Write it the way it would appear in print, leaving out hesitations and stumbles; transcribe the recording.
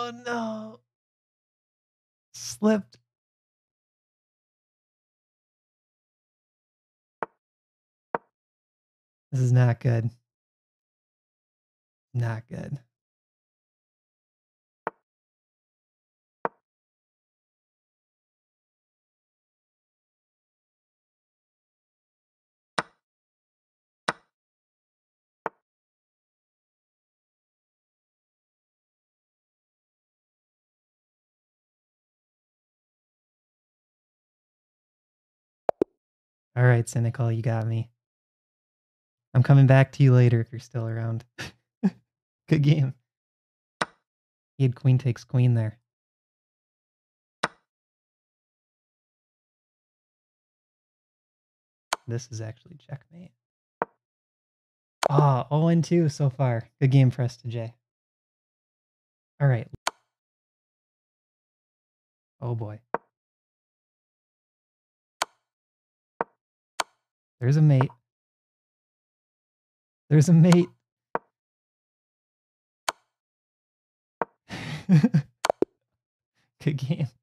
Oh no. Slipped. This is not good. Not good. All right, Cynical, you got me. I'm coming back to you later if you're still around. Good game. He had queen takes queen there. This is actually checkmate. Ah, 0-2 so far. Good game for us to J. All right. Oh boy. There's a mate. There's a mate. Good game.